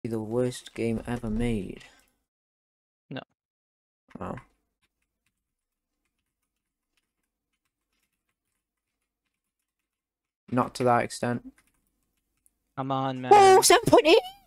The worst game ever made. No. Oh. Not to that extent. Come on, man. Whoa, 7.8!